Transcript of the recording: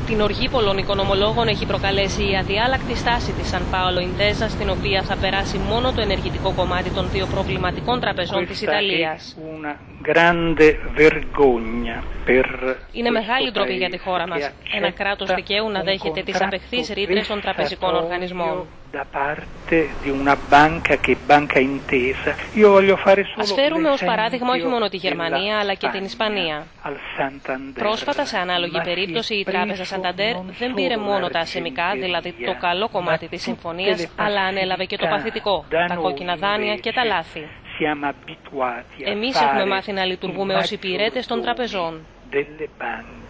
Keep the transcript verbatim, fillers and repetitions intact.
Την οργή πολλών οικονομολόγων έχει προκαλέσει η αδιάλακτη στάση της Σαν Πάολο Ιντέζα, στην οποία θα περάσει μόνο το ενεργητικό κομμάτι των δύο προβληματικών τραπεζών της Ιταλίας. Είναι μεγάλη ντροπή για τη χώρα μας, ένα κράτος δικαίου να δέχεται τις απεχθείς ρήτρες των τραπεζικών οργανισμών. Ας φέρουμε ως παράδειγμα όχι μόνο τη Γερμανία αλλά και την Ισπανία. Πρόσφατα, σε ανάλογη περίπτωση, η τράπεζα Σανταντέρ δεν πήρε μόνο τα ασεμικά, δηλαδή το καλό κομμάτι της συμφωνίας, αλλά ανέλαβε και το παθητικό, τα κόκκινα δάνεια και τα λάθη. Εμείς έχουμε μάθει να λειτουργούμε ως υπηρέτες των τραπεζών.